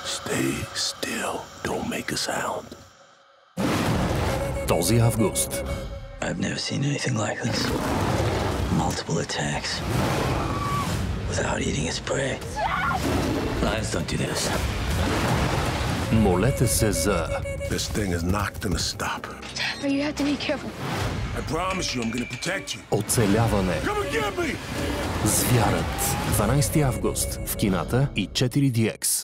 Stay still. Don't make a sound. Този август. I've never seen anything like this. Multiple attacks. Without eating its prey. Lions don't do this. Молете се за This thing is not gonna stop. But you have to be careful. I promise you, I'm gonna protect you. оцеляване. Come and get me! Звярът. 12 август в кината и 4DX.